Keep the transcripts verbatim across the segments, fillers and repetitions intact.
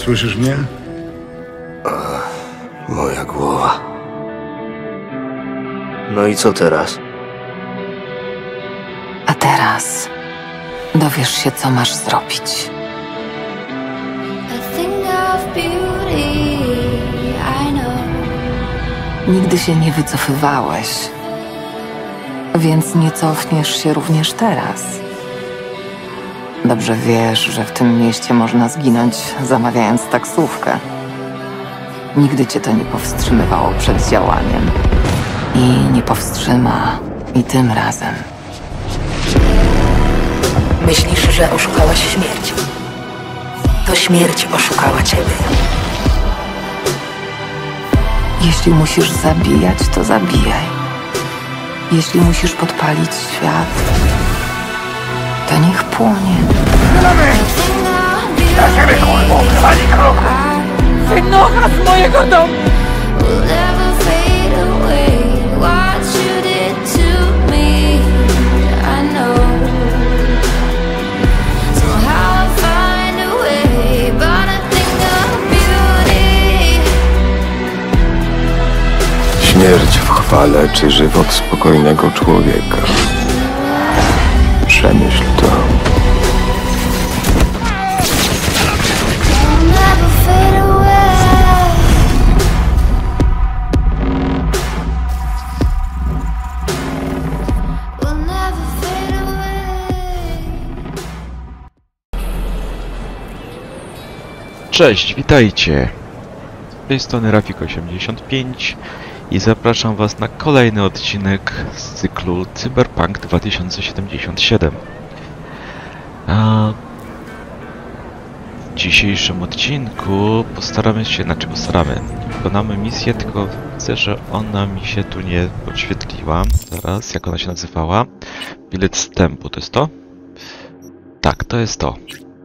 Słyszysz mnie? Moja głowa. No i co teraz? A teraz dowiesz się, co masz zrobić. Nigdy się nie wycofywałeś, więc nie cofniesz się również teraz. Dobrze wiesz, że w tym mieście można zginąć, zamawiając taksówkę. Nigdy cię to nie powstrzymywało przed działaniem. I nie powstrzyma i tym razem. Myślisz, że oszukałaś śmierć? To śmierć oszukała ciebie. Jeśli musisz zabijać, to zabijaj. Jeśli musisz podpalić świat, to niech płonie. Na siebie, kurwo! Ani kroku! Wynocha z mojego domu! Śmierć w chwale czy żywot spokojnego człowieka? Przemyśl to. Cześć, witajcie! Z tej strony Rafik osiemdziesiąt pięć i zapraszam was na kolejny odcinek z cyklu Cyberpunk dwa tysiące siedemdziesiąt siedem. A w dzisiejszym odcinku postaramy się, znaczy postaramy, wykonamy misję, tylko chcę, że ona mi się tu nie podświetliła. Zaraz, jak ona się nazywała? Bilet wstępu, to jest to? Tak, to jest to.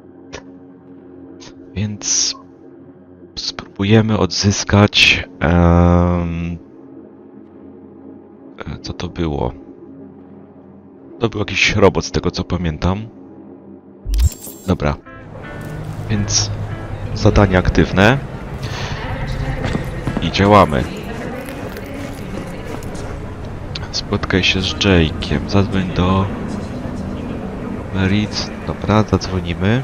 Więc spróbujemy odzyskać... Um, co to było? To był jakiś robot, z tego co pamiętam. Dobra. Więc zadanie aktywne. I działamy. Spotkaj się z Jake'iem. Zadzwoń do... Merit. Dobra, zadzwonimy.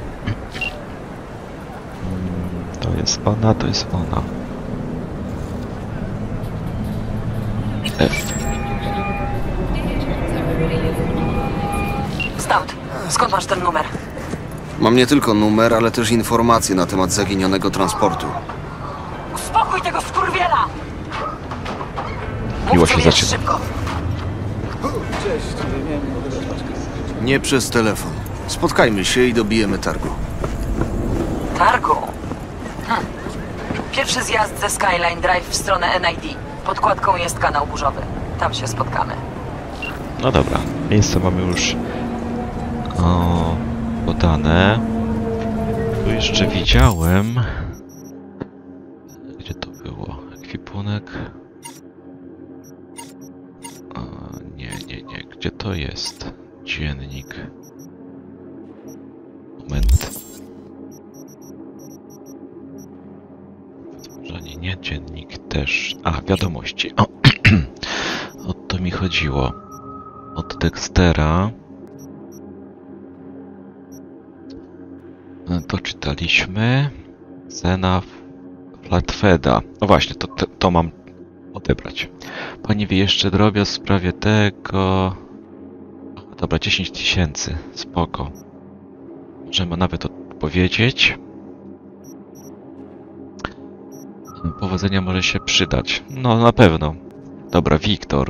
To jest ona, to jest ona. F. Stout, skąd masz ten numer? Mam nie tylko numer, ale też informacje na temat zaginionego transportu. Uspokój tego skurwiela! Miło się zaczyna. Szybko. Nie przez telefon. Spotkajmy się i dobijemy targu. Targu? Hm. Pierwszy zjazd ze Skyline Drive w stronę N I D. Podkładką jest kanał burzowy. Tam się spotkamy. No dobra, miejsce mamy już o, podane. Tu jeszcze widziałem... Gdzie to było? Ekwipunek? O, nie, nie, nie. Gdzie to jest? Dziennik. Moment. Wytworzenie, nie dziennik też. A, wiadomości. O, o to mi chodziło. Od Dextera. To czytaliśmy. Cena Flatfeda. No właśnie, to, to, to mam odebrać. Pani wie jeszcze drobiazg w sprawie tego... Dobra, dziesięć tysięcy. Spoko. Możemy nawet odpowiedzieć. Powodzenia może się przydać. No, na pewno. Dobra, Wiktor.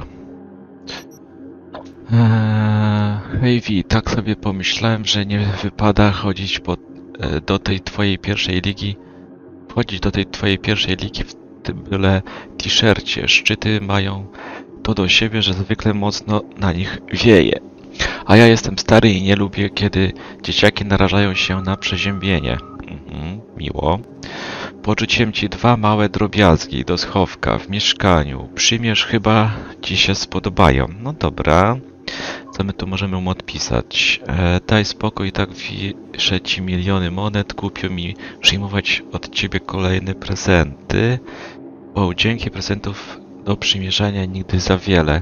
Eee, hej Wi, tak sobie pomyślałem, że nie wypada chodzić po, e, do tej twojej pierwszej ligi. Wchodzić do tej twojej pierwszej ligi w tym byle t-shircie. Szczyty mają to do siebie, że zwykle mocno na nich wieje. A ja jestem stary i nie lubię, kiedy dzieciaki narażają się na przeziębienie. Mhm, miło. Porzuciłem ci dwa małe drobiazgi do schowka w mieszkaniu. Przymierz, chyba ci się spodobają. No dobra. Co my tu możemy mu odpisać? E, daj spokój, tak wiszę ci miliony monet, głupio mi przyjmować od ciebie kolejne prezenty. O, dzięki, prezentów do przymierzania nigdy za wiele.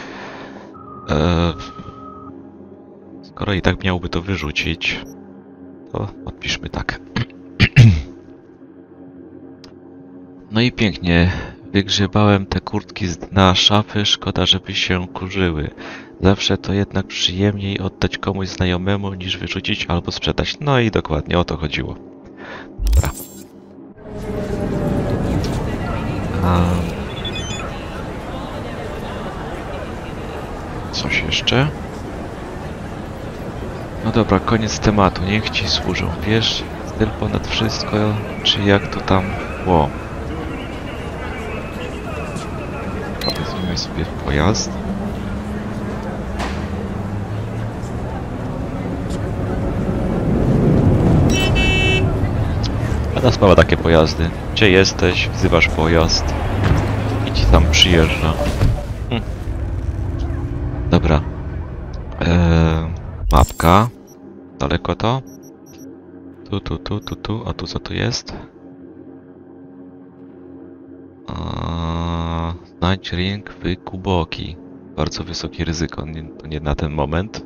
E, skoro i tak miałby to wyrzucić, to odpiszmy tak. No i pięknie. Wygrzebałem te kurtki z dna szafy, szkoda, żeby się kurzyły. Zawsze to jednak przyjemniej oddać komuś znajomemu, niż wyrzucić albo sprzedać. No i dokładnie o to chodziło. Dobra. A... Coś jeszcze? No dobra, koniec tematu. Niech ci służą. Wiesz, styl ponad wszystko, czy jak to tam było? Weźmiemy sobie w pojazd. Jedna sprawa, takie pojazdy. Gdzie jesteś? Wzywasz pojazd i ci tam przyjeżdża. Hm. Dobra. Eee, mapka. Daleko to? Tu, tu, tu, tu, tu. A tu co tu jest? Eee, znajdź ring w Kuboki. Bardzo wysokie ryzyko. Nie, to nie na ten moment.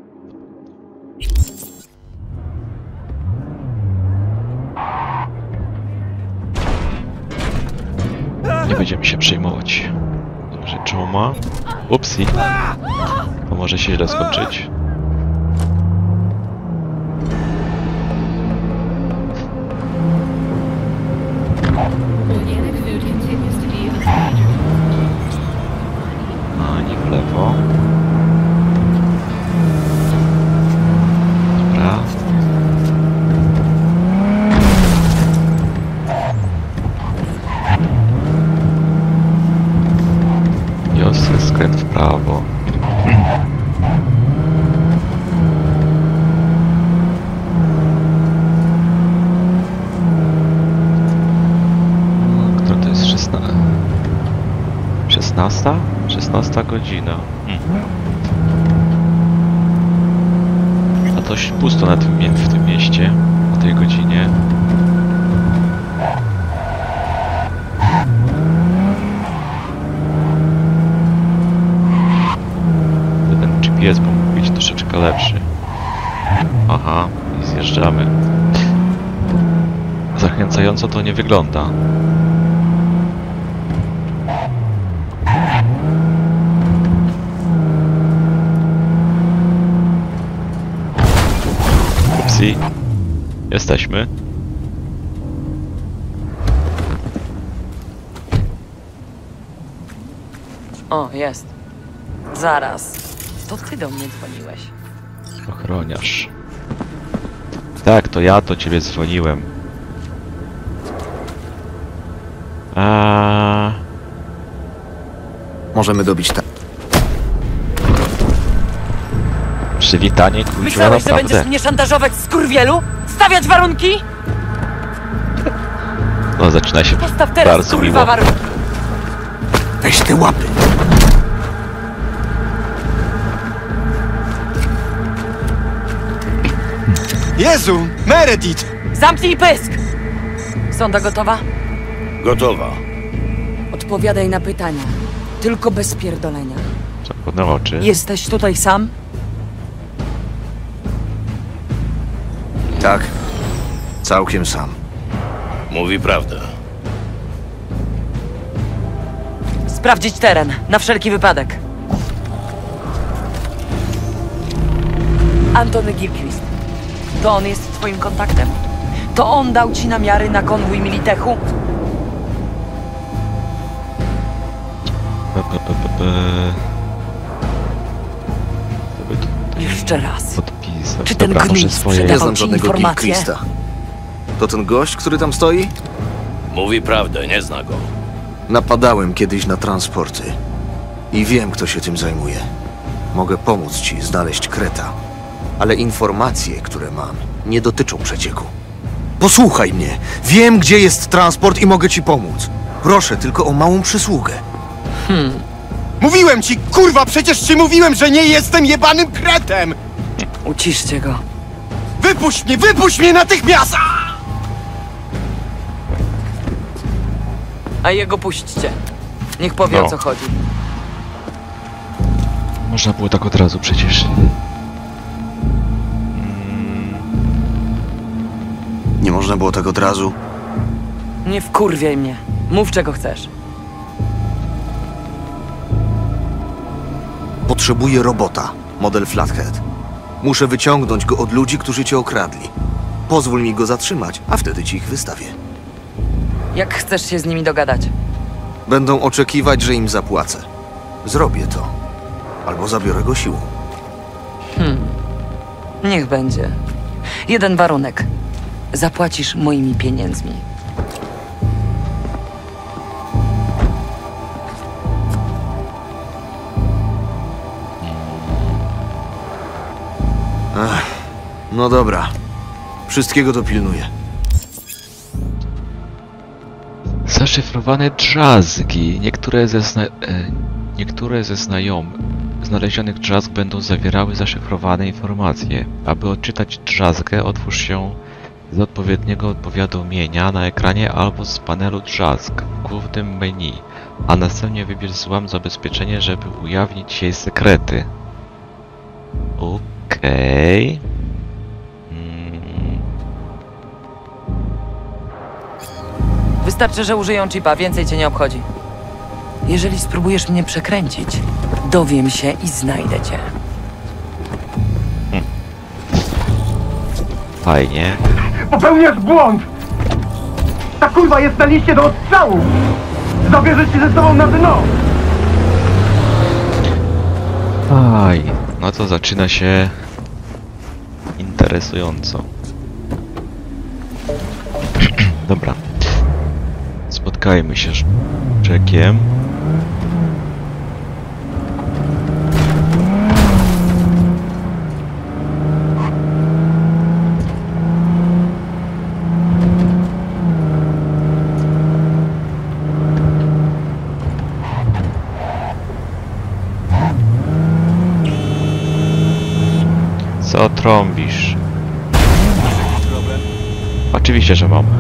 Nie będziemy się przejmować. Dobrze, Joma. Upsi. To może się źle skończyć. A, nie w lewo. Dobra. Josy, skręt w prawo. Która to jest szesnasta? szesnasta? szesnasta godzina. Hmm. A dość pusto na tym, w tym mieście o tej godzinie. Ten G P S mógł być troszeczkę lepszy. Aha, i zjeżdżamy. Zachęcająco to nie wygląda. Upsi. Jesteśmy. O, jest. Zaraz. To ty do mnie dzwoniłeś. Ochroniarz. Tak, to ja do ciebie dzwoniłem. A... Możemy dobić tak. Przywitanie, kurwa, Myślałeś, że naprawdę. będziesz mnie szantażować, skurwielu? Stawiać warunki? No, zaczyna się Postaw teraz, bardzo kurwa, miło. warunki. Weź te łapy! Jezu! Meredith! Zamknij pysk! Sonda gotowa? Gotowa. Odpowiadaj na pytania. Tylko bez pierdolenia. Czerwone oczy. Jesteś tutaj sam? Tak. Całkiem sam. Mówi prawdę. Sprawdzić teren, na wszelki wypadek. Antony Gilchrist. To on jest twoim kontaktem? To on dał ci namiary na konwój Militechu? P, p, p, p, p. To by tu Jeszcze raz. podpisać. Czy ten Dobra, muszę gnój swoje... Nie Dawał znam ci żadnego informacje? Gilchrista. To ten gość, który tam stoi? Mówi prawdę, nie zna go. Napadałem kiedyś na transporty. I wiem, kto się tym zajmuje. Mogę pomóc ci znaleźć Kreta. Ale informacje, które mam, nie dotyczą przecieku. Posłuchaj mnie. Wiem, gdzie jest transport i mogę ci pomóc. Proszę tylko o małą przysługę. Mówiłem ci, kurwa, przecież ci mówiłem, że nie jestem jebanym kretem! Uciszcie go. Wypuść mnie, wypuść mnie natychmiast! A jego puśćcie. Niech powie, No. o co chodzi. Można było tak od razu przecież. Nie można było tak od razu. Nie wkurwiaj mnie. Mów, czego chcesz. Potrzebuję robota, model Flathead. Muszę wyciągnąć go od ludzi, którzy cię okradli. Pozwól mi go zatrzymać, a wtedy ci ich wystawię. Jak chcesz się z nimi dogadać? Będą oczekiwać, że im zapłacę. Zrobię to. Albo zabiorę go siłą. Niech będzie. Jeden warunek. Zapłacisz moimi pieniędzmi. Ech, no dobra. Wszystkiego dopilnuję. Zaszyfrowane drzazgi. Niektóre ze, zna... e, niektóre ze znajomych znalezionych drzazg będą zawierały zaszyfrowane informacje. Aby odczytać drzazgę, otwórz się z odpowiedniego powiadomienia na ekranie albo z panelu drzazg w głównym menu, a następnie wybierz złam zabezpieczenie, żeby ujawnić jej sekrety. Okej. Mm. Wystarczy, że użyją chipa, więcej cię nie obchodzi. Jeżeli spróbujesz mnie przekręcić, dowiem się i znajdę cię. Fajnie. Popełniasz błąd! Ta kurwa jest na liście do odstrzału! Zabierze ci ze sobą na dno! Aj, no to zaczyna się interesująco. Dobra. Spotkajmy się z Jackiem. Co trąbisz? Oczywiście, że mam.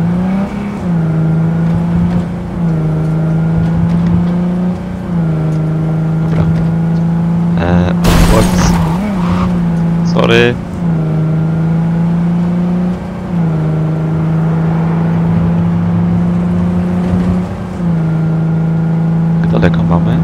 Dobra. Eee, what? Sorry. Jak daleko mamy?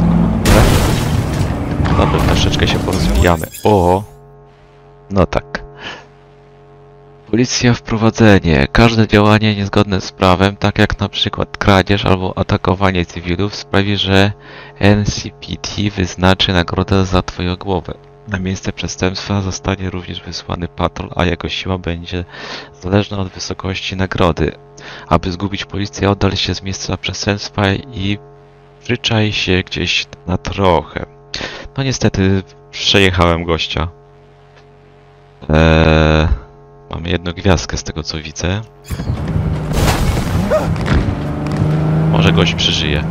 Dobra, troszeczkę się porozwijamy. O! No tak. Policja, wprowadzenie. Każde działanie niezgodne z prawem, tak jak na przykład kradzież albo atakowanie cywilów, sprawi, że N C P D wyznaczy nagrodę za twoją głowę. Na miejsce przestępstwa zostanie również wysłany patrol, a jego siła będzie zależna od wysokości nagrody. Aby zgubić policję, oddal się z miejsca przestępstwa i przyczaj się gdzieś na trochę. No niestety, przejechałem gościa. Eee, mamy jedną gwiazdkę z tego co widzę. Może gość przeżyje.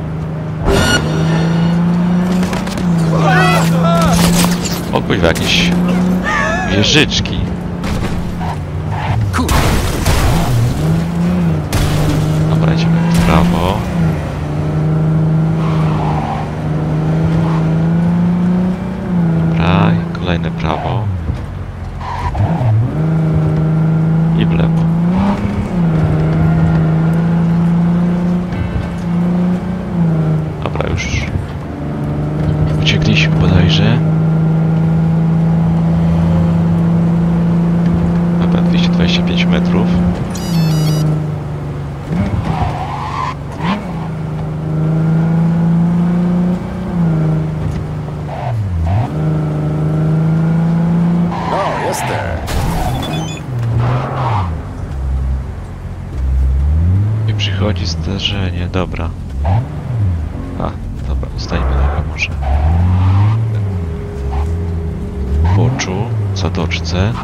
O kuźwa, jakieś wieżyczki. Dobra, idziemy w prawo. Dobra, i kolejne prawo. I w lewo. Dobra, już uciekliśmy bodajże. Dobra, dwieście dwadzieścia pięć metrów. No, jestem. I przychodzi zdarzenie, dobra. A, dobra, ustańmy trochę może. W boczu, w zatoczce.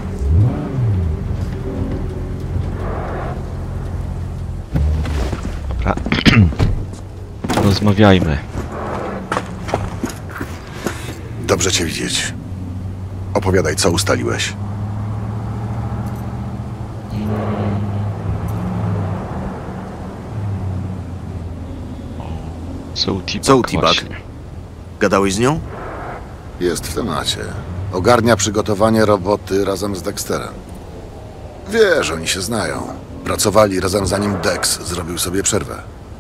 Dobra. Rozmawiajmy. Dobrze cię widzieć. Opowiadaj, co ustaliłeś. Co u T-Bag Co u T-Bag? właśnie. Gadałeś z nią? Jest w temacie. Ogarnia przygotowanie roboty razem z Dexterem. Wiesz, oni się znają. Pracowali razem zanim Dex zrobił sobie przerwę.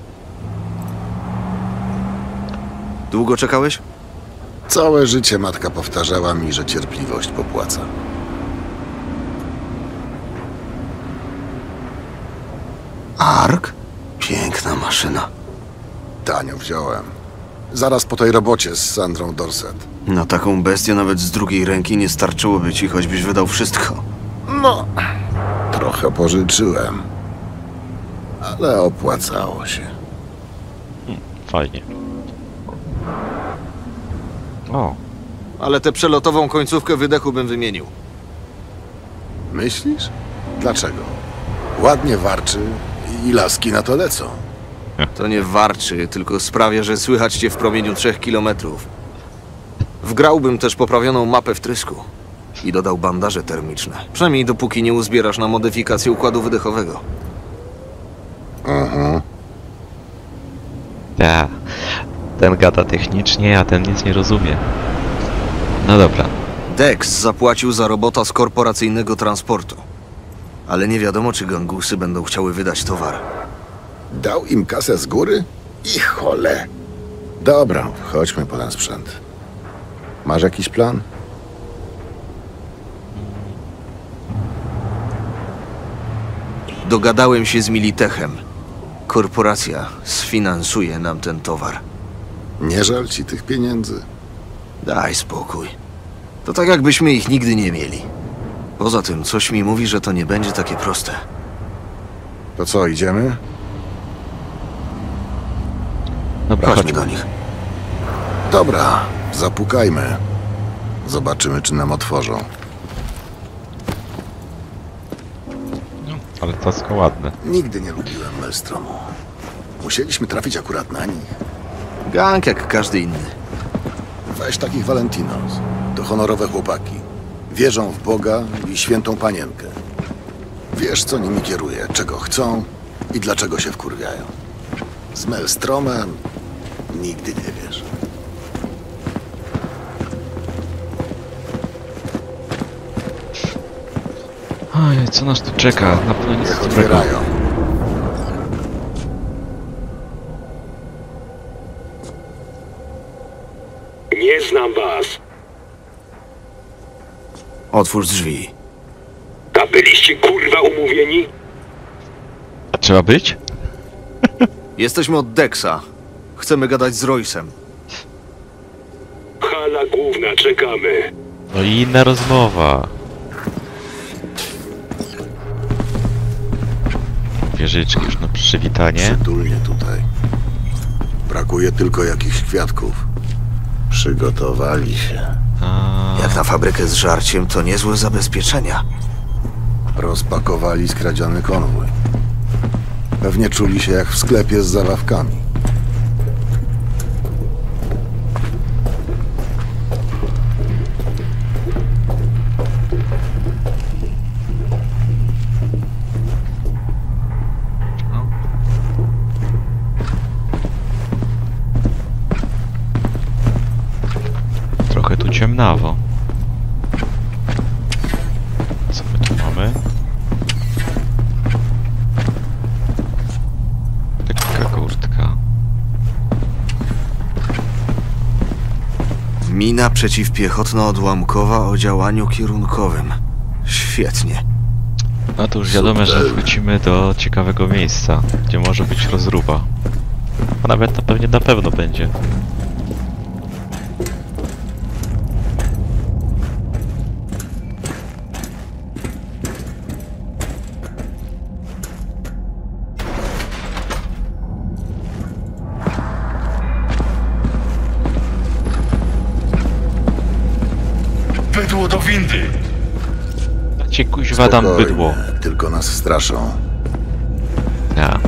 Długo czekałeś? Całe życie matka powtarzała mi, że cierpliwość popłaca. Ark? Piękna maszyna. Tanio wziąłem. Zaraz po tej robocie z Sandrą Dorset. Na taką bestię nawet z drugiej ręki nie starczyłoby ci, choćbyś wydał wszystko. No, trochę pożyczyłem. Ale opłacało się. Fajnie. O, Ale tę przelotową końcówkę wydechu bym wymienił. Myślisz? Dlaczego? Ładnie warczy i laski na to lecą. To nie warczy, tylko sprawia, że słychać cię w promieniu trzech kilometrów. Wgrałbym też poprawioną mapę wtrysku. I dodał bandaże termiczne. Przynajmniej dopóki nie uzbierasz na modyfikację układu wydechowego. Mhm. ta. Ten gada technicznie, a ten nic nie rozumie. No dobra. Dex zapłacił za robota z korporacyjnego transportu. Ale nie wiadomo, czy gangusy będą chciały wydać towar. Dał im kasę z góry? I chole. Dobra, chodźmy po ten sprzęt. Masz jakiś plan? Dogadałem się z Militechem. Korporacja sfinansuje nam ten towar. Nie żal ci tych pieniędzy? Daj spokój. To tak jakbyśmy ich nigdy nie mieli. Poza tym, coś mi mówi, że to nie będzie takie proste. To co, idziemy? Dobra, Chodźmy chodźmy. do nich. Dobra, zapukajmy. Zobaczymy, czy nam otworzą. No, ale to ładne. Nigdy nie lubiłem Maelstromu. Musieliśmy trafić akurat na nich. Gang jak każdy inny. Weź takich Valentinos. To honorowe chłopaki. Wierzą w Boga i świętą panienkę. Wiesz, co nimi kieruje, czego chcą i dlaczego się wkurwiają. Z Maelstromem nigdy nie wiesz. Oj, co nas tu czeka? Na pewno nic Niech dobrego. otwierają. Nie znam was. Otwórz drzwi. A byliście kurwa umówieni? A trzeba być? Jesteśmy od Dexa. Chcemy gadać z Roysem. Hala główna, czekamy. No i inna rozmowa. Wieżyczki już na przywitanie. Przytulnie tutaj. Brakuje tylko jakichś kwiatków. Przygotowali się. A, Jak na fabrykę z żarciem, to niezłe zabezpieczenia. Rozpakowali skradziony konwój. Pewnie czuli się jak w sklepie z zabawkami. trochę tu ciemnawo. Co my tu mamy? Taka kurtka. Mina przeciwpiechotno-odłamkowa o działaniu kierunkowym. Świetnie. No to już wiadomo, że wchodzimy do ciekawego miejsca, gdzie może być rozruba. A nawet na pewnie na pewno będzie. Bydło do windy! Cię kuźwa dam Spokojnie, bydło. tylko nas straszą. Ja.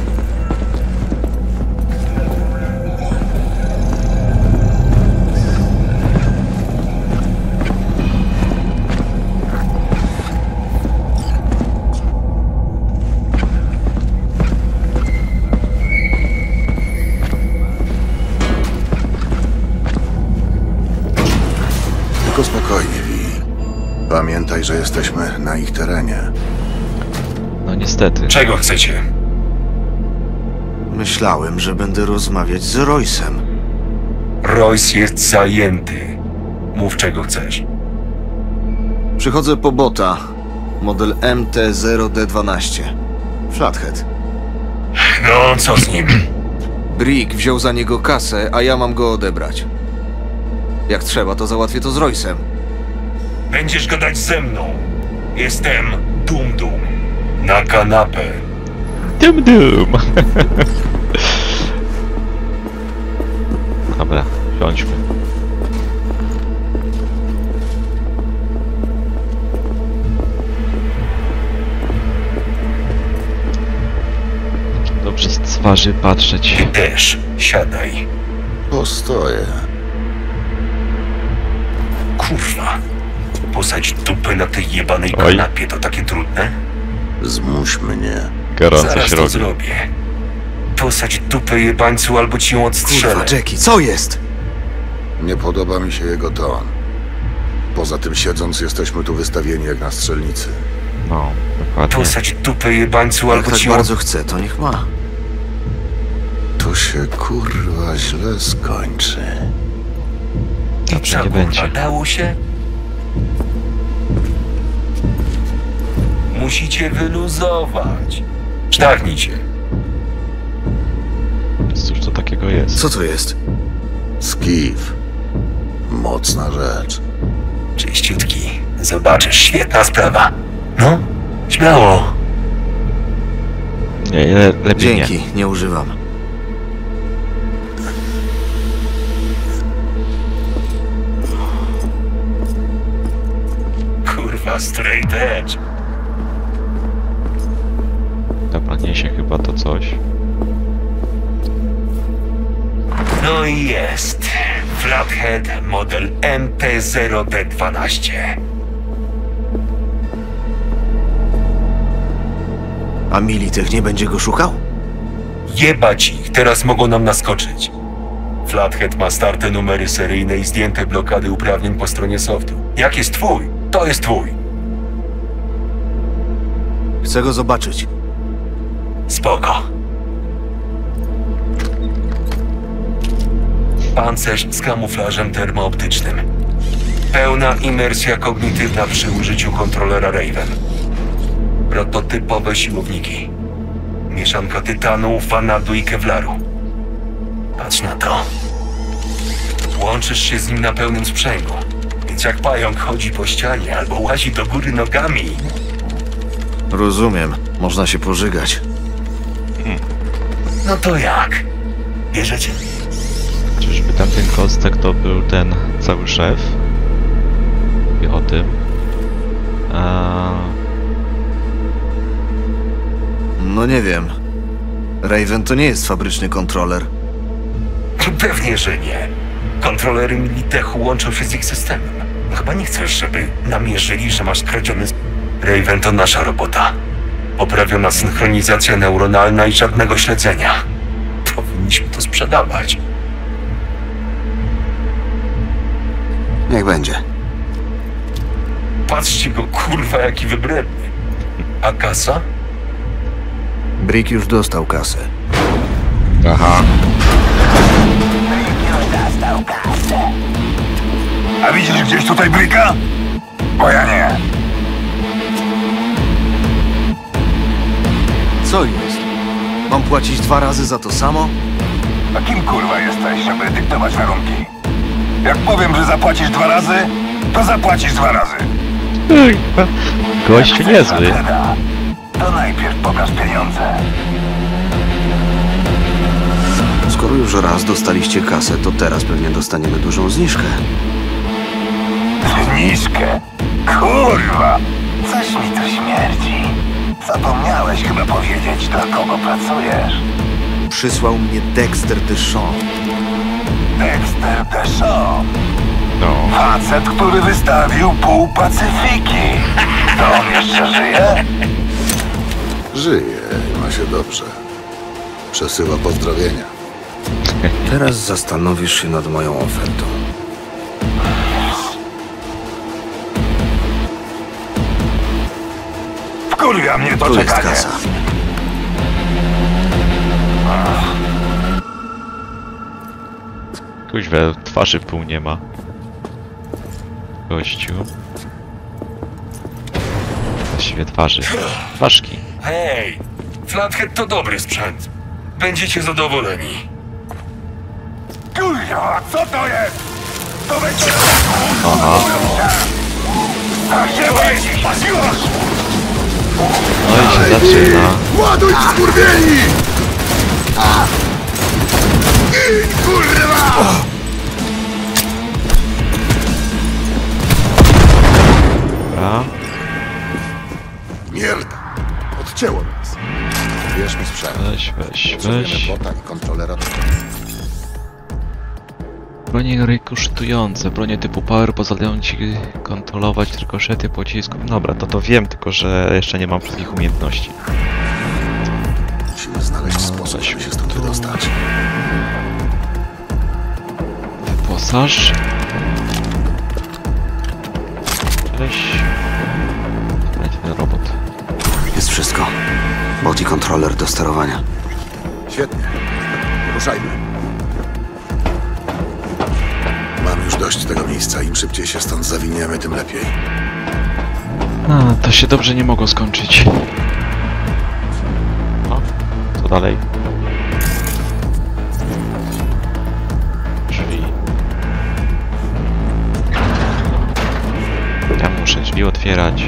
Wszystko spokojnie, Vi. Pamiętaj, że jesteśmy na ich terenie. No niestety. Czego chcecie? Myślałem, że będę rozmawiać z Roysem. Royce jest zajęty. Mów, czego chcesz. Przychodzę po bota. Model M T zero D dwanaście. Flathead. No, co z nim? Brick wziął za niego kasę, a ja mam go odebrać. Jak trzeba, to załatwię to z Roysem. Będziesz gadać ze mną. Jestem Dum Dum. Na kanapę. Dum dum! Dobra, siądźmy. Dobrze z twarzy patrzeć. Ty też. Siadaj. Postoję. Kurwa. Posadź dupę na tej jebanej Oj. kanapie, to takie trudne? Zmuś mnie. Gorąco Zaraz się to robi. zrobię. Posadź dupę jebańcu, albo ci ją odstrzelę. Kurwa, Jackie, co jest? Nie podoba mi się jego ton. Poza tym siedząc jesteśmy tu wystawieni jak na strzelnicy. No, dokładnie. Posadź dupę jebańcu, Jak albo tak ci ją... bardzo chce, to niech ma. To się kurwa źle skończy. Dobrze Co, nie kurwa, będzie. dało się? Musicie wyluzować. Sztachnij się. Cóż to takiego jest? Co to jest? Skiff. Mocna rzecz. Czyściutki. Zobaczysz, świetna sprawa. No, śmiało. Nie, le lepiej Dzięki, nie. nie używam. Kurwa, straight edge. Dobra, niesie chyba to coś. No i jest. Flathead model M T zero D dwanaście. A Militech nie będzie go szukał? Jebać ich, teraz mogą nam naskoczyć. Flathead ma starte numery seryjne i zdjęte blokady uprawnień po stronie softu. Jak jest twój, to jest twój. Chcę go zobaczyć. Spoko. Pancerz z kamuflażem termooptycznym. Pełna imersja kognitywna przy użyciu kontrolera Raven. Prototypowe siłowniki. Mieszanka tytanu, vanadu i kevlaru. Patrz na to. Łączysz się z nim na pełnym sprzęgu. Więc jak pająk chodzi po ścianie albo łazi do góry nogami, Rozumiem, można się pożygać. no to jak? Bierzecie? Czyżby tamten kostek to był ten cały szef? I o tym. A... No nie wiem. Raven to nie jest fabryczny kontroler. Pewnie, że nie. Kontrolery Militechu łączą się z ich systemem. No chyba nie chcesz, żeby namierzyli, że masz skradziony... s- Raven to nasza robota. Poprawiona synchronizacja neuronalna i żadnego śledzenia. Powinniśmy to sprzedawać. Niech będzie. Patrzcie go, kurwa, jaki wybredny. A kasa? Brick już dostał kasę. Aha. A widzisz gdzieś tutaj Bricka? Bo ja nie. Co jest? Mam płacić dwa razy za to samo? A kim kurwa jesteś, żeby dyktować warunki? Jak powiem, że zapłacisz dwa razy, to zapłacisz dwa razy. Gościu Chcesz niezły. Flatheada, to najpierw pokaż pieniądze. Skoro już raz dostaliście kasę, to teraz pewnie dostaniemy dużą zniżkę. Zniżkę? Kurwa! Coś mi tu śmierdzi. Zapomniałeś chyba powiedzieć, dla kogo pracujesz. Przysłał mnie Dexter Deshawn. Dexter Deshawn. No. Facet, który wystawił pół Pacyfiki. To on jeszcze żyje? Żyje i ma się dobrze. Przesyła pozdrowienia. Teraz zastanowisz się nad moją ofertą. Wkurwia mnie to Tu jest czekanie. kasa. Kuźwa, twarzy pół nie ma. Gościu. Właściwie twarzy. Twarzki. Hej! Flathead to dobry sprzęt. Będziecie zadowoleni. Kurwa, co to jest? To będzie... Aha. Tak się łazi, pasiłasz! No i się zaczyna. Ładuj, skurwieli! Gin, kurwa! Dobra. Mierda! Odcięło nas. Bierz mi sprzęt. Weź, weź, Potrzebujemy weź. bota i kontrolera do... Bronie rykoszetujące. Bronie typu power pozwalają ci kontrolować rykoszety pocisków. Dobra, to to wiem, tylko że jeszcze nie mam wszystkich umiejętności. Musimy znaleźć sposób, żeby się stąd wydostać. Wyposaż. Cześć. Będzie ten robot. Jest wszystko. Bot i kontroler do sterowania. Świetnie. Ruszajmy. Mam już dość tego miejsca. Im szybciej się stąd zawiniemy, tym lepiej. A, to się dobrze nie mogło skończyć. No, co dalej? Drzwi. Ja muszę drzwi otwierać.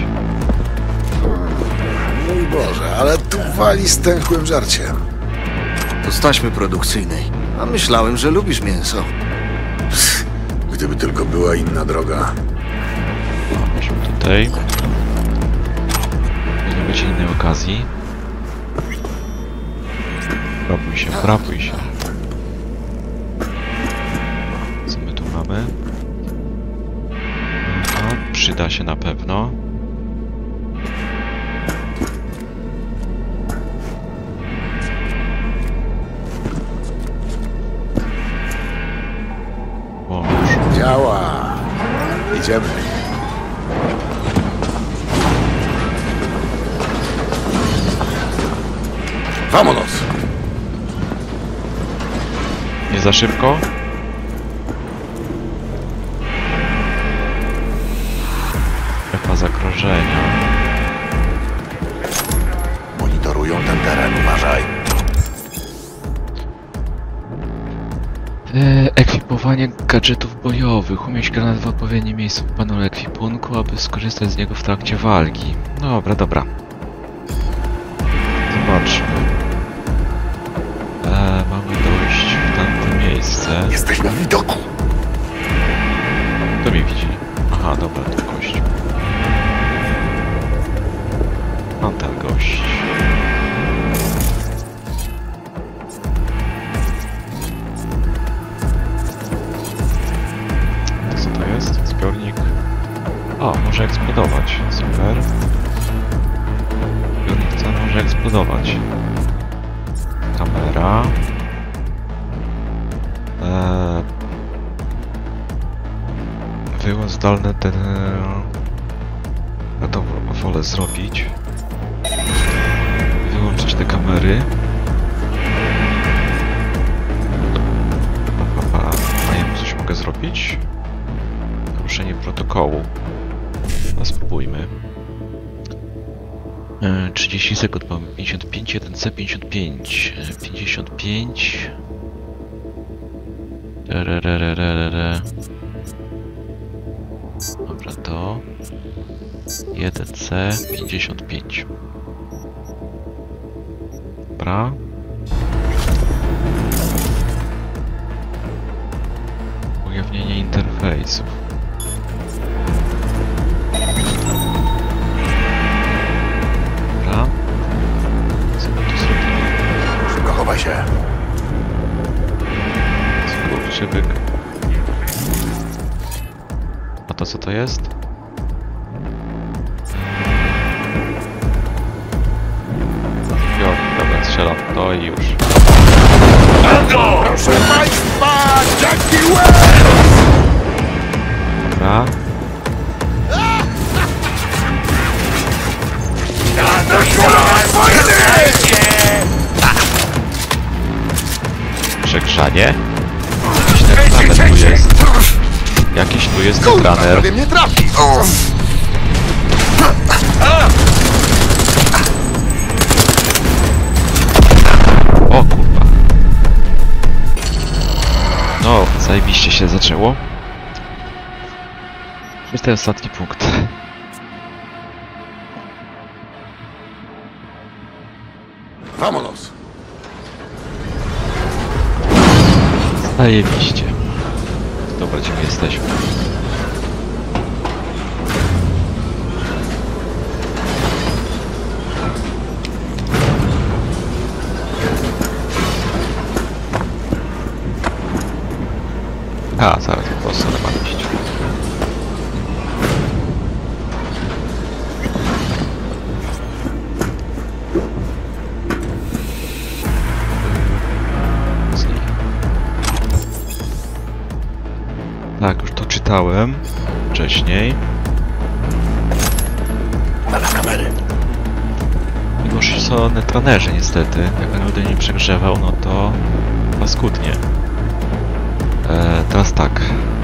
Mój Boże, ale tu wali stęchłym żarciem. To z taśmy produkcyjnej. A myślałem, że lubisz mięso. Gdyby tylko była inna droga. Może tutaj. Nie będzie innej okazji. Brapuj się, brapuj się. Co my tu mamy? Aha, przyda się na pewno. O, już. Działa. Idziemy. Vamonos! Nie za szybko? Strefa zagrożenia. Monitorują ten teren, uważaj. Eee, ekwipowanie gadżetów bojowych. Umieść granat w odpowiednim miejscu w panelu ekwipunku, aby skorzystać z niego w trakcie walki. Dobra, dobra. Zobaczmy. Eee, mamy dojść w tamte miejsce. Jesteś na widoku. Kto mnie widzi? Aha, dobra, to gość. Mam ten gość. To co to jest? Zbiornik. O, może eksplodować. Super. Zbiornik co może eksplodować. Kamera. Eee... Wyłącz zdalne ten... Ja to wolę zrobić. Wyłączyć te kamery. A, a, a ja coś mogę zrobić? Naruszenie protokołu. No spróbujmy. E, trzydzieści sekund, mamy pięćdziesiąt pięć, jeden C, pięćdziesiąt pięć. pięćdziesiąt pięć. Re. Dobra, to jeden C, pięćdziesiąt pięć. Dobra. Ujawnienie interfejsów. Dobra. Co my tu zrobimy? Szybko chowaj się. Skurczybyk. A to co to jest? Jo, dobra, strzelam w to i już. Proszę Państwa, Jackie Wells! Dobra. Pytanie? Jakiś netrunner tu jest. Jakiś tu jest netrunner. Prawie mnie trafi! O kurwa. No, zajebiście się zaczęło. Jest ten ostatni punkt. Vamonos! Zajebiście. Dobra, gdzie my jesteśmy? A, zaraz po prostu nie ma iść. Tak, już to czytałem wcześniej. Na kamery. Mimo że są netrunnerzy niestety. Jak będę nie przegrzewał, no to paskudnie. Eee, teraz tak.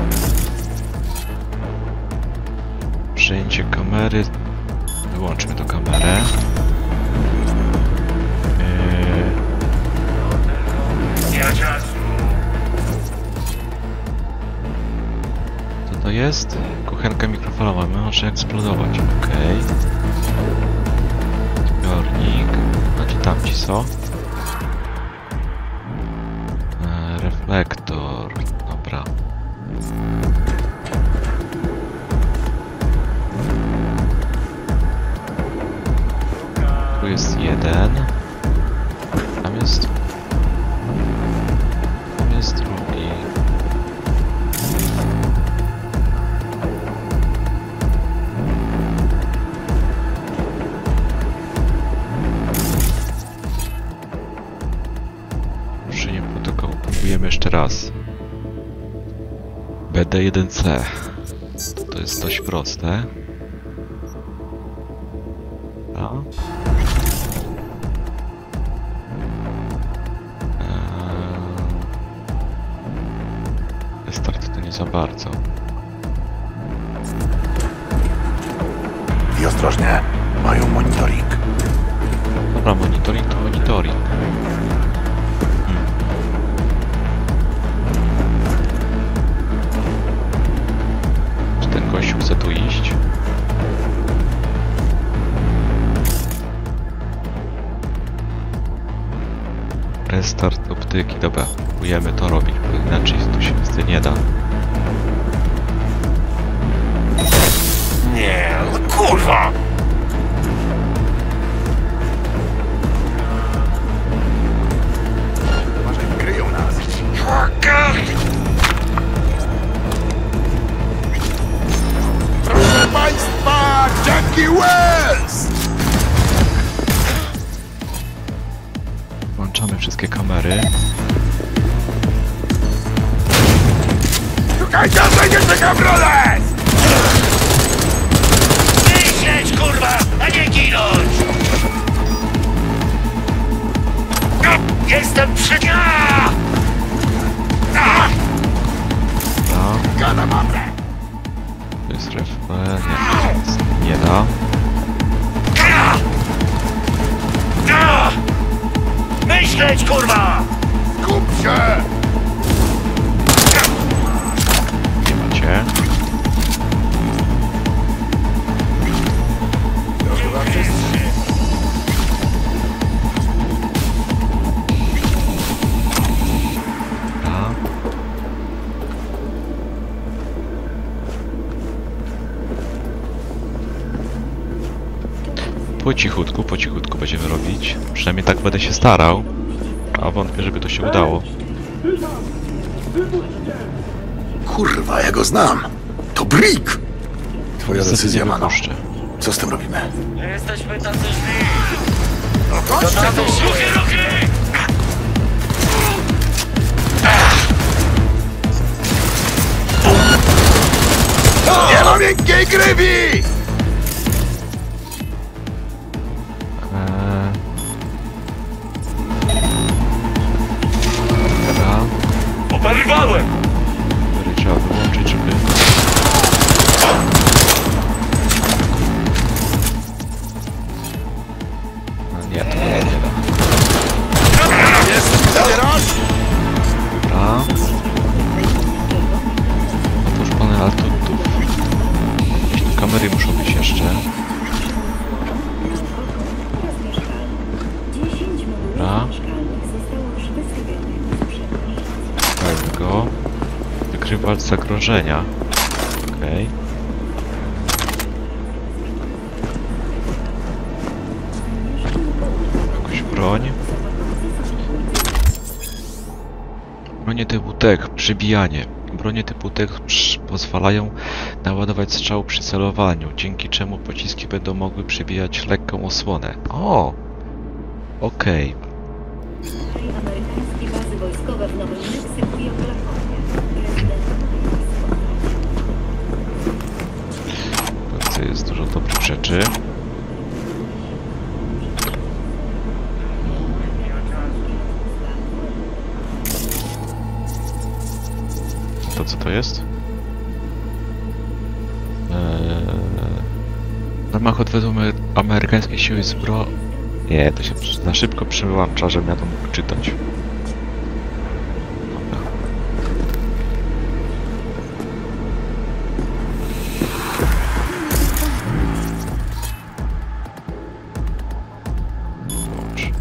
Przejęcie kamery. Wyłączmy tę kamerę. Eee... Co to jest? Kuchenka mikrofalowa. Może eksplodować. Okej. Zbiornik. A gdzie tamci są? Eee, reflektor. Dobra. Tu jest jeden. Tam jest... Tam jest drugi. Ruszenie protokołu. Próbujemy jeszcze raz. B D jeden C. To jest dość proste. A? Restart to nie za bardzo. I ostrożnie, mają monitoring. Dobra, monitoring to monitoring. Hmm. Czy ten gościu chce tu iść? Restart optyki, dobra, próbujemy to robić, bo inaczej tu się nic nie da. Nie, no kurwa! Może kryją nas. Proszę państwa, Jackie Wells! Włączamy wszystkie kamery. Szukajcie, znajdziecie Cabroles! Myśleć, kurwa, a nie ginąć! Jestem przy... No, Gana mamre! to jest ref... Nie, nic nie da. Myśleć, kurwa! Skup się! Nie macie. Chyba wszyscy. A. Po cichutku, po cichutku będziemy robić. Przynajmniej tak będę się starał. A wątpię, żeby to się udało. Kurwa, ja go znam. To Brick! Twoja Niestety decyzja, nie mano. wypuszczę. Co z tym robimy? Jesteśmy tacy źli! No chodźcie tu! Ruchy, ruchy! Nie ma miękkiej grywi! Eee... Dobra. Zwariowałem! Który trzeba wyłączyć, żeby... No nie, to nie, nie da. Dobra. Otwórz panel atutów. Jakieś tu kamery muszą być jeszcze. Dobra. Dajmy go. Wykrywacz zagrożenia. Okej. Okay. Jakąś broń. Bronie typu tek, przybijanie. Bronie typu tek pozwalają naładować strzał przy celowaniu, dzięki czemu pociski będą mogły przebijać lekką osłonę. O! Okej. Okay. Amerykańskie bazy wojskowe w Nowym Meksyku i Oklahomie. To jest dużo dobrych rzeczy. To co to jest? Eee, w ramach odwetu amerykańskiej siły zbro... Nie, to się za szybko przełącza, żebym ja to mógł czytać. Dobra. Dobrze.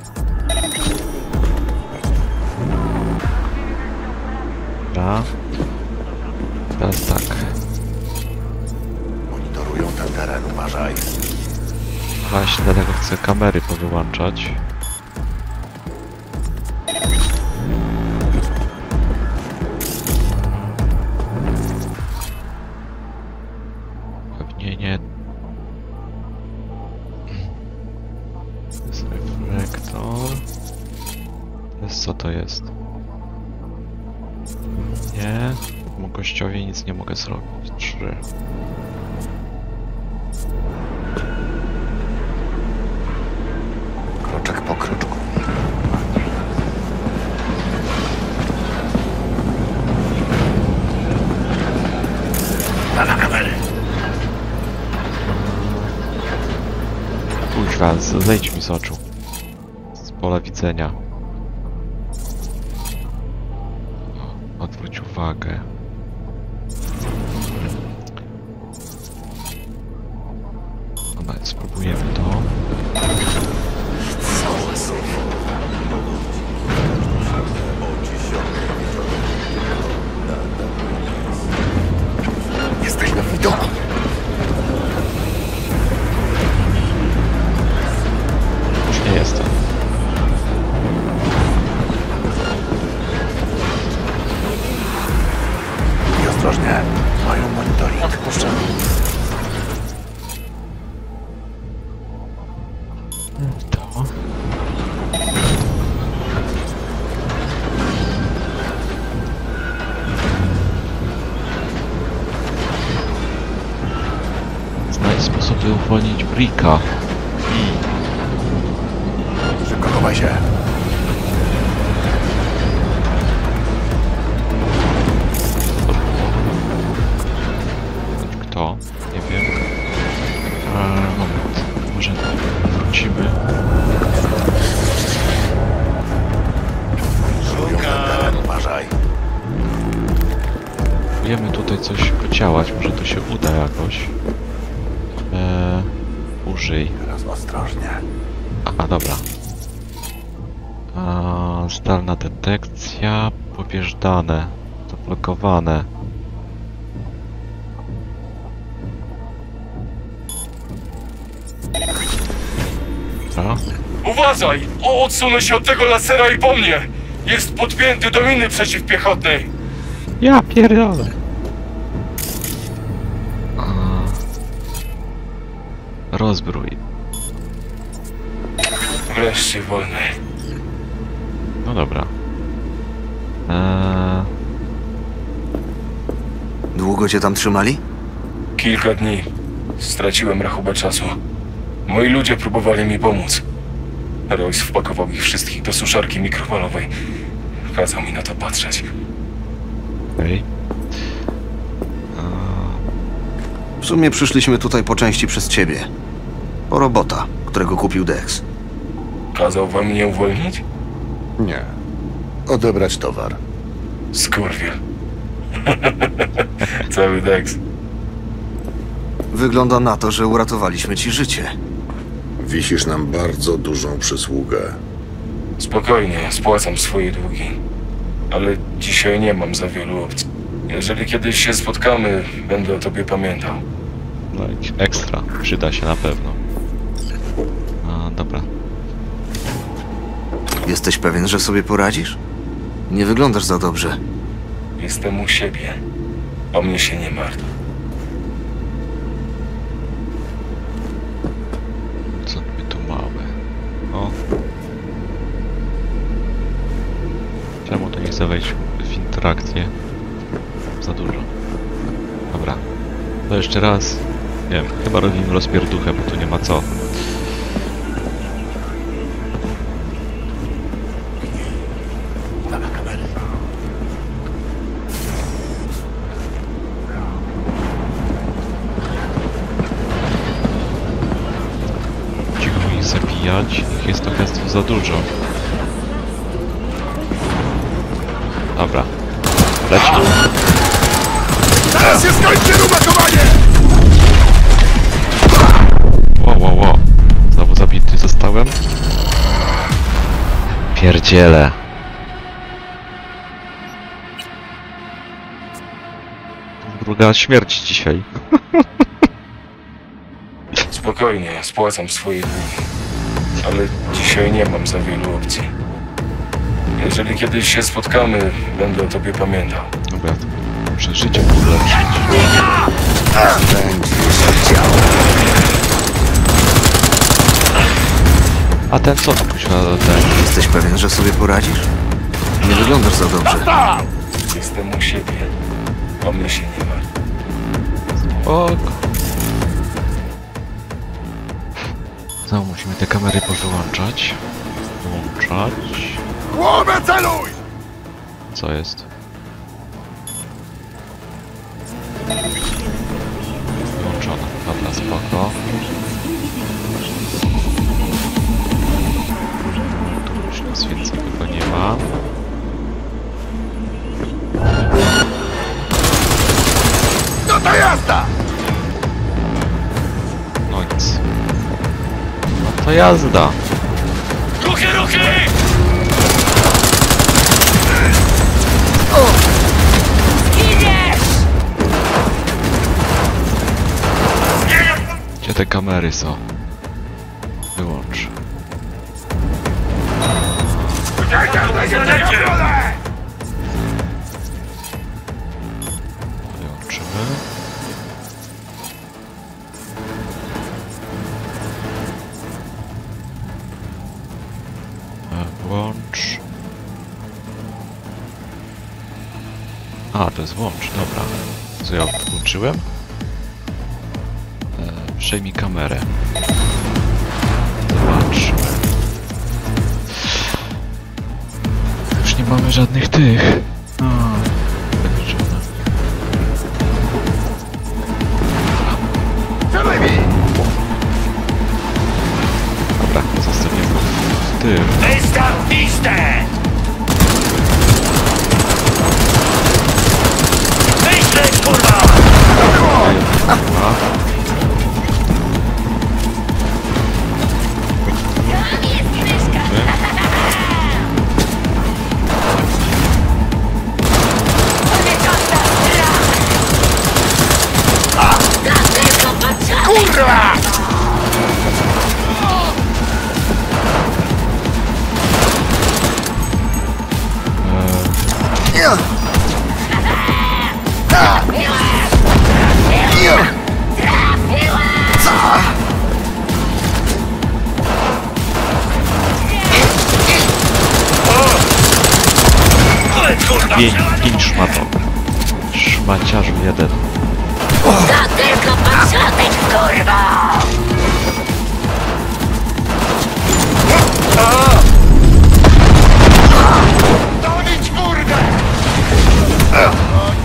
Dobra. Teraz tak. Monitorują ten teren, uważaj. Właśnie dlatego chcę kamery powyłączać. Pewnie nie. To jest reflektor. To jest co to jest? Nie. Mu gościowi nic nie mogę zrobić. Trzy. Kroczek po kroczku. Na kamery. Kuźwa, zejdź mi z oczu. Z pola widzenia. Odwróć uwagę. Dobra, spróbujemy to. Jesteś na widoku. Już nie jestem. I ostrożnie. Mają monitoring. Odpuszczam. To. Znajdź sposób, by uwolnić Bricka. Szybko chowaj się. Kto? Nie wiem. Eee, moment. Może wrócimy. Uważaj. Próbujemy tutaj coś pociałać, może to się uda jakoś. Eee, użyj. Teraz ostrożnie. A, dobra. A, zdalna detekcja. Pobierz dane. Zablokowane. Dobra. Uważaj! O, odsunę się od tego lasera i po mnie! Jest podpięty do miny przeciwpiechotnej! Ja pierdolę. A... Rozbrój. Wreszcie wolny. No dobra. Eee... Długo cię tam trzymali? Kilka dni. Straciłem rachubę czasu. Moi ludzie próbowali mi pomóc. Royce wpakował ich wszystkich do suszarki mikrofalowej. Kazał mi na to patrzeć. Okej. W sumie przyszliśmy tutaj po części przez ciebie. Po robota, którego kupił Dex. Kazał wam mnie uwolnić? Nie. Odebrać towar. Skurwiel. Cały Dex. Wygląda na to, że uratowaliśmy ci życie. Wisisz nam bardzo dużą przysługę. Spokojnie, spłacam swoje długi. Ale dzisiaj nie mam za wielu opcji. Jeżeli kiedyś się spotkamy, będę o tobie pamiętał. No i ekstra. Przyda się na pewno. A, dobra. Jesteś pewien, że sobie poradzisz? Nie wyglądasz za dobrze. Jestem u siebie. O mnie się nie martw. Co my tu mamy? O. Czemu to nie chce wejść w interakcję? Za dużo. Dobra. To jeszcze raz. Nie wiem, chyba robimy rozpierduchę, bo tu nie ma co. Cicho ich zabijać, ich jest trochę za dużo. Dobra. Lecimy. Teraz się skończy rumakowanie! Ło, ło, ło. Znowu zabity zostałem. Pierdziele. Druga śmierć dzisiaj. Spokojnie, spłacam swoje długi. Ale dzisiaj nie mam za wielu opcji. Jeżeli kiedyś się spotkamy, będę o tobie pamiętał. Dobra, muszę życie ulepszyć. A ten co tu kuźwa ten? Jesteś pewien, że sobie poradzisz? Nie wyglądasz za dobrze. Jestem u siebie. O mnie się nie martw. Spoko. Znowu musimy te kamery powyłączać. Włączać. Głowę celuj! Co jest? Wyłączona. Dobra, spoko. Tu już nic więcej chyba nie ma. No to jazda! No nic. No to jazda. Ruchy, ruchy! Gdzie te kamery są? Wyłącz. Wyłączymy. Włącz. A, to jest włącz, dobra. Co ja włączyłem? E, przejmij kamerę. Zobacz. Już nie mamy żadnych tych. A, wyliczone. Dobra, zostawimy w tym. Wystaw pistę! Myśleć, kurwa! Dobra. Kurwa! Pięć, pięć szmatą. Szmaciarzu jeden. To tylko początek, kurwa! Donić, kurwa!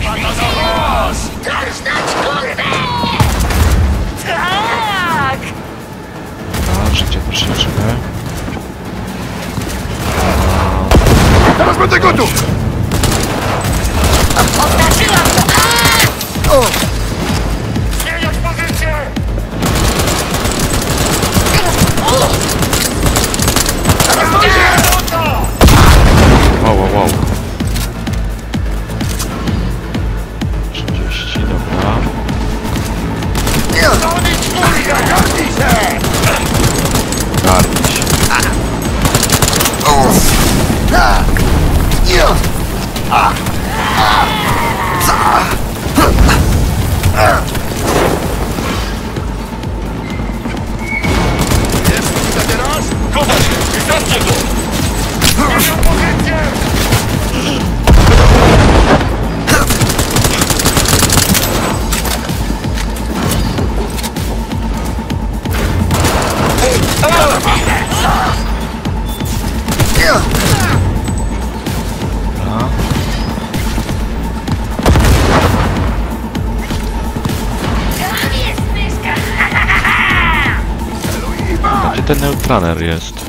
ten neutraner jest?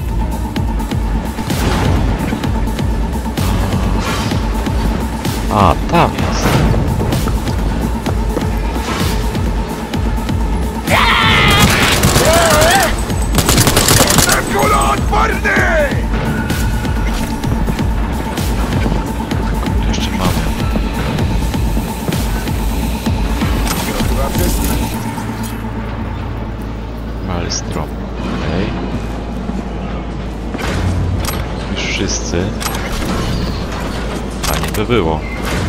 A, tam jest. Tu jeszcze mamy. Maelstrom. Okej. Już wszyscy. Fajnie by było.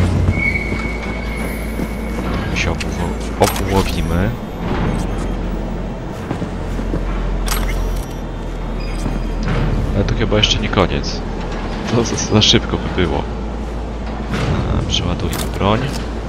My się opułowimy. Ale to chyba jeszcze nie koniec. To za, za szybko by było. A, przeładujmy broń.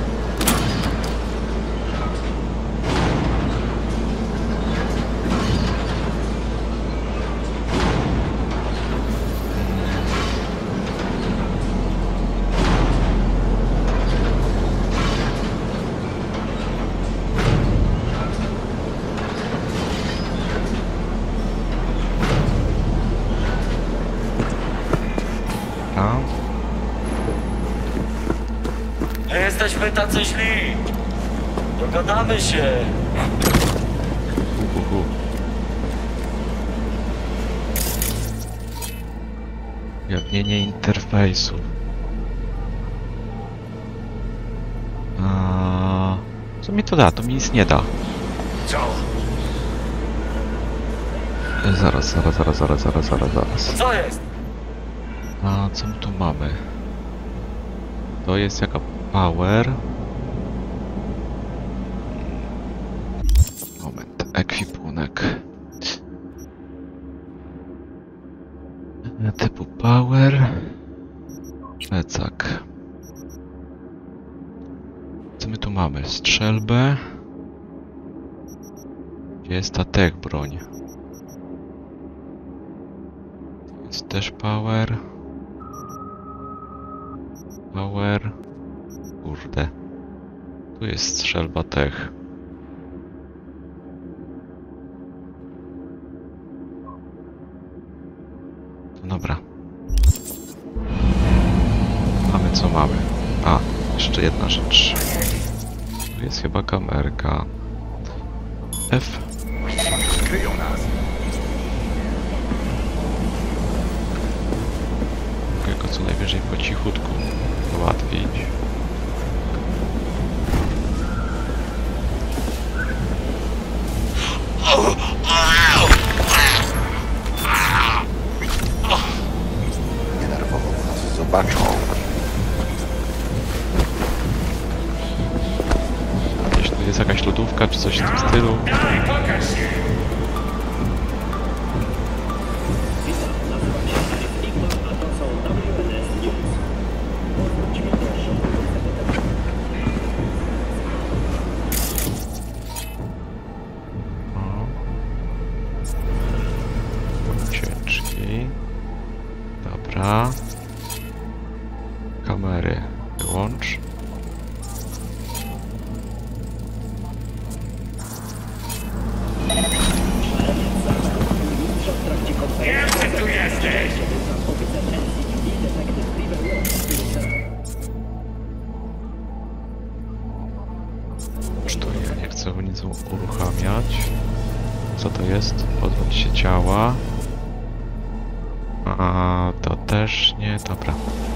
Jesteśmy tacy źli. Dogadamy się. Uhu. Ujawnienie interfejsu. A... Co mi to da? To mi nic nie da. Co? E, zaraz, zaraz, zaraz, zaraz, zaraz, zaraz, zaraz. Co jest? A co my tu mamy? To jest jaka power. Moment, ekwipunek. Typu power. Plecak. Co my tu mamy? Strzelbę. Gdzie jest ta tech broń? Jest też power. Power. Kurde. Tu jest strzelba tech. No dobra. Mamy co mamy. A, jeszcze jedna rzecz. Tu jest chyba kamerka. F. Kryją nas. Mogę go co najwyżej po cichutku ułatwić. Nienerwowo nas zobaczą. Gdzieś tu jest jakaś lodówka czy coś w tym stylu. Ucieczki. Dobra. Kamery wyłącz. Wiem, że tu jesteś! To ja nie chcę nic uruchamiać. Co to jest? Pozbyć się ciała. A to też nie. Dobra.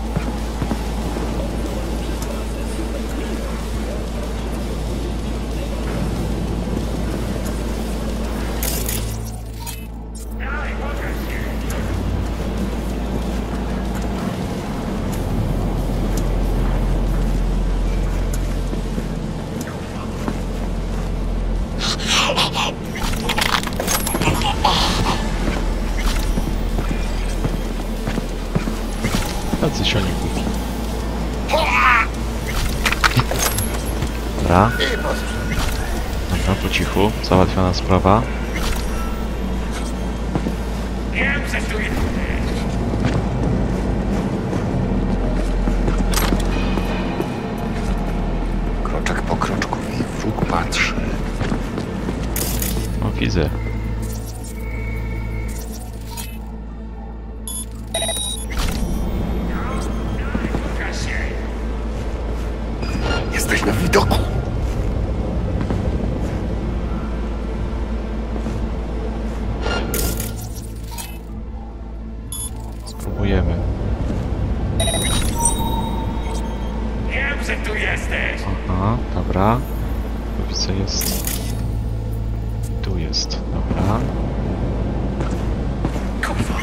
Tacy się nie kupi. Dobra. Dobra, po cichu. Załatwiona sprawa. Wiem, że tu jesteś! Kroczek po kroczkowi wróg patrzy. O, widzę. Bo widzę, jest... Tu jest, dobra. Kurwa.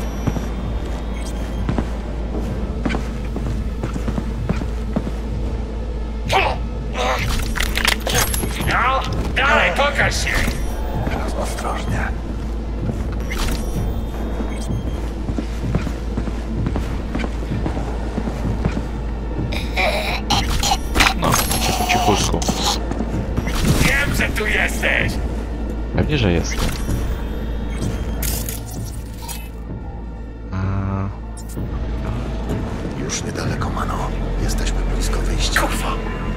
No, dalej, pokaż się! Teraz ostrożnie. No, po cichutku. Wiem, że tu jesteś! Pewnie, że jestem. A... Już niedaleko, Mano. Jesteśmy blisko wyjścia. Kurwa!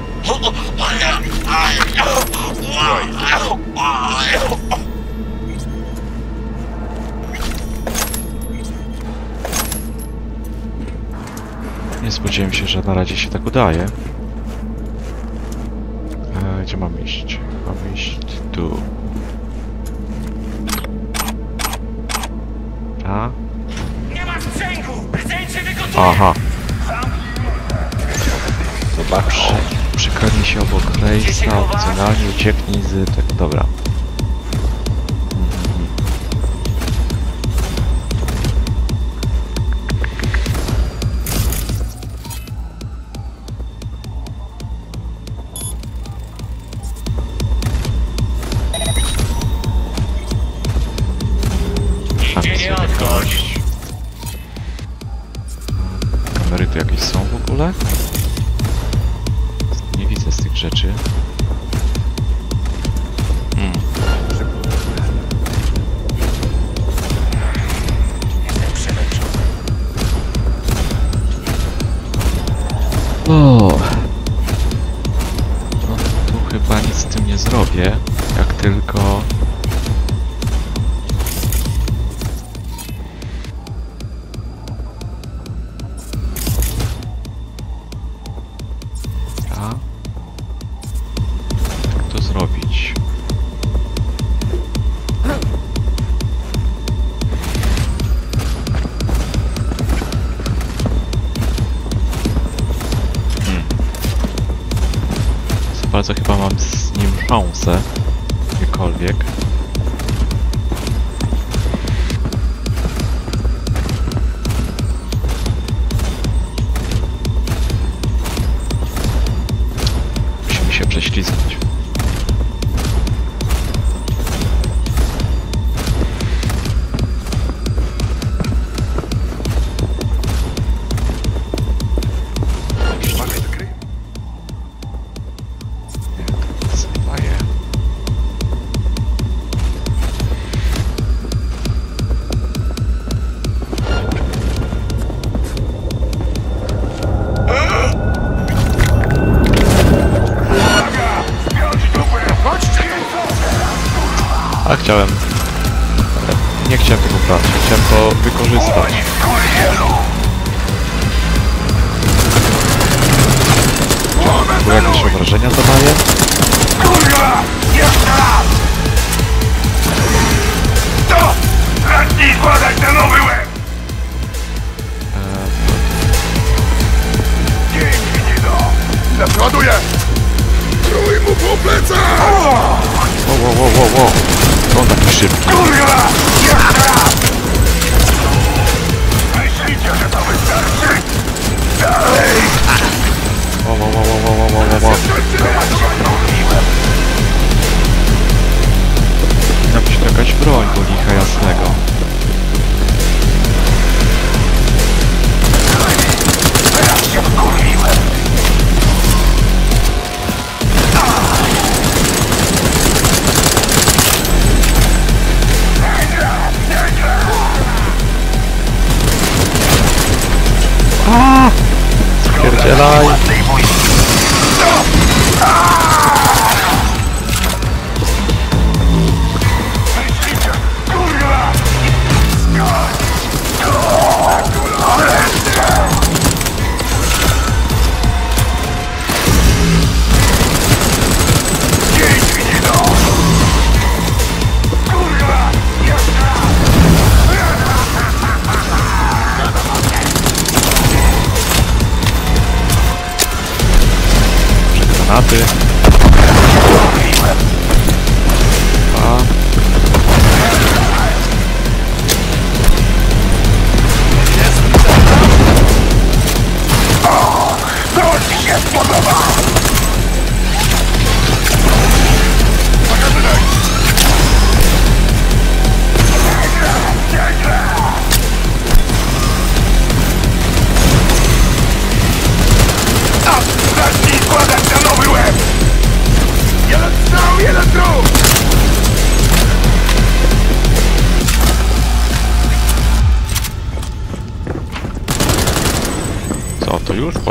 Nie spodziewałem się, że na razie się tak udaje. E, gdzie mam iść? Mam iść tu. A? Nie ma sprzęgu! Zdjęcie wygotuję! Aha. Zobacz. Przykradnij się obok Rejsa, opcjonalnie ucieknij z... Tak, dobra. Kamery tu jakieś są w ogóle? Nie widzę z tych rzeczy. Hmm. O. No tu chyba nic z tym nie zrobię, jak tylko... Jak to zrobić? Hmm. Za bardzo chyba mam z nim szansę. Jakkolwiek. Musimy się prześlizgnąć. A chciałem... Nie chciałem tego brać, chciałem to wykorzystać. Bo jakieś obrażenia zadaję? Kurwa! Jeszcze raz! To! Zacznij składać na nowy łeb! Dzięki, Nido! Naładuję! Trój mu po plecach! Wow, wow, wow, wow, wow. To on taki szybki. Kurwa! Jeszcze raz! Myślicie, że to wystarczy? Dalej! Wow, wow, wow, wow, wow, wow, wow, wow. Powinna być to jakaś broń do licha jasnego. Teraz się wkurwiłem! Aaaa! Spierdzielaj!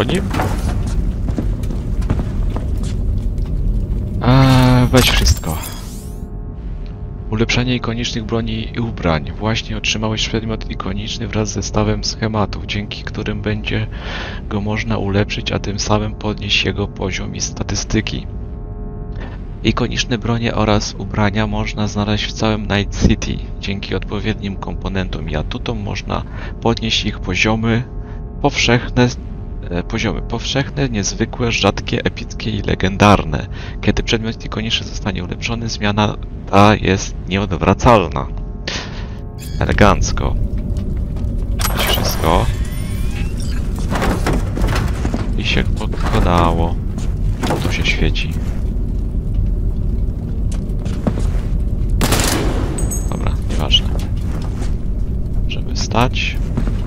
po nim? Eee, weź wszystko. Ulepszenie ikonicznych broni i ubrań. Właśnie otrzymałeś przedmiot ikoniczny wraz z zestawem schematów, dzięki którym będzie go można ulepszyć, a tym samym podnieść jego poziom i statystyki. Ikoniczne bronie oraz ubrania można znaleźć w całym Night City. Dzięki odpowiednim komponentom i atutom można podnieść ich poziomy powszechne, e, poziomy powszechne, niezwykłe, rzadkie, epickie i legendarne. Kiedy przedmiot ikoniczny zostanie ulepszony, zmiana ta jest nieodwracalna. Elegancko. Weź wszystko. I się pokodało. Tu się świeci. Dobra, nieważne. Możemy stać.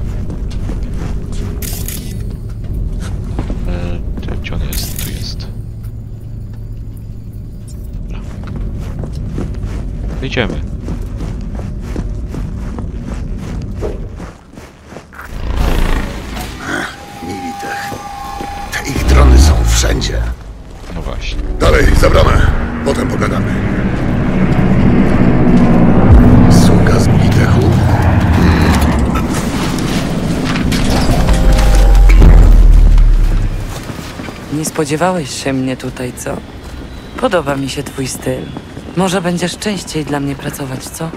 Eee, gdzie on jest? Tu jest. Dobra. Idziemy. Militech. Te ich drony są wszędzie. No właśnie. Dalej, za bramę. Potem pogadamy. Sługa z Militechu? Nie spodziewałeś się mnie tutaj, co? Podoba mi się twój styl. Może będziesz częściej dla mnie pracować, co?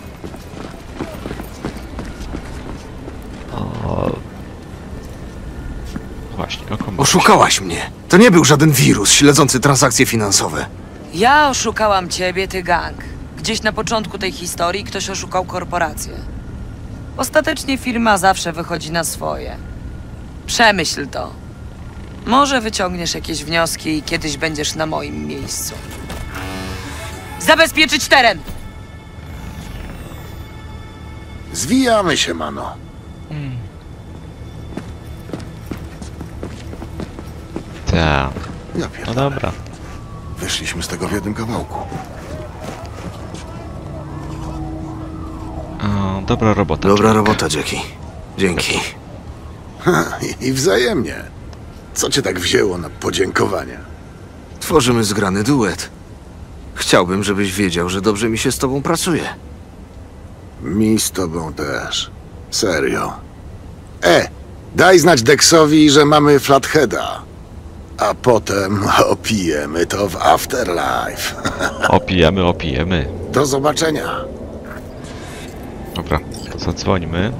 O... Właśnie, o komu? Oszukałaś mnie. To nie był żaden wirus śledzący transakcje finansowe. Ja oszukałam ciebie, ty gang. Gdzieś na początku tej historii ktoś oszukał korporację. Ostatecznie firma zawsze wychodzi na swoje. Przemyśl to. Może wyciągniesz jakieś wnioski i kiedyś będziesz na moim miejscu. Zabezpieczyć teren! Zwijamy się, mano. Tak. Ja No pierdolę. dobra. Wyszliśmy z tego w jednym kawałku. O, dobra robota. Dobra Jack. robota, Jackie. Dzięki. Ha, i, I wzajemnie. Co cię tak wzięło na podziękowania? Tworzymy zgrany duet. Chciałbym, żebyś wiedział, że dobrze mi się z tobą pracuje. Mi z tobą też. Serio. E, daj znać Dexowi, że mamy Flatheada. A potem opijemy to w Afterlife. Opijemy, opijemy. Do zobaczenia. Dobra, to zadzwońmy.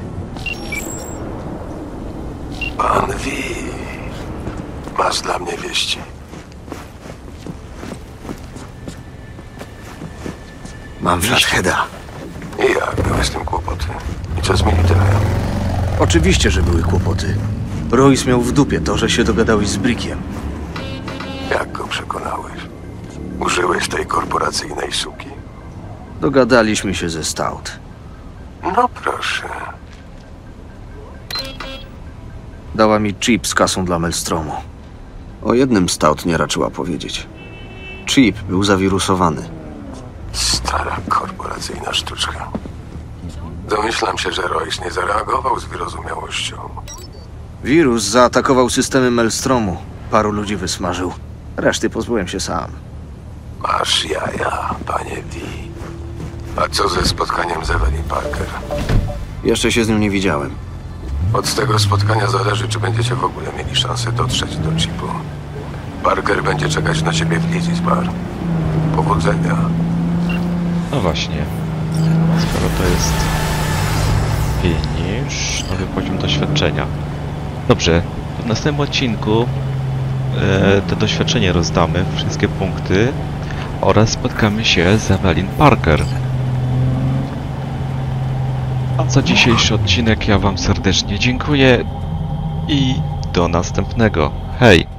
Pan Wi, masz dla mnie wieści. Mam Flatheada. I jak? Były z tym kłopoty? I co z Militerem? Oczywiście, że były kłopoty. Royce miał w dupie to, że się dogadałeś z Brickiem. Jak go przekonałeś? Użyłeś tej korporacyjnej suki? Dogadaliśmy się ze Stout. No proszę. Dała mi chip z kasą dla Maelstromu. O jednym Stout nie raczyła powiedzieć. Chip był zawirusowany. Stara korporacyjna sztuczka. Domyślam się, że Royce nie zareagował z wyrozumiałością. Wirus zaatakował systemy Maelstromu. Paru ludzi wysmażył. Reszty pozbyłem się sam. Masz jaja, panie D. A co ze spotkaniem z Evelyn Parker? Jeszcze się z nią nie widziałem. Od tego spotkania zależy, czy będziecie w ogóle mieli szansę dotrzeć do chipu. Parker będzie czekać na ciebie w Lizzie's Bar. Powodzenia. No właśnie. Skoro to jest finish, nowy poziom doświadczenia. Dobrze, w następnym odcinku e, to doświadczenie rozdamy, wszystkie punkty oraz spotkamy się z Evelyn Parker. A za dzisiejszy odcinek ja wam serdecznie dziękuję i do następnego. Hej!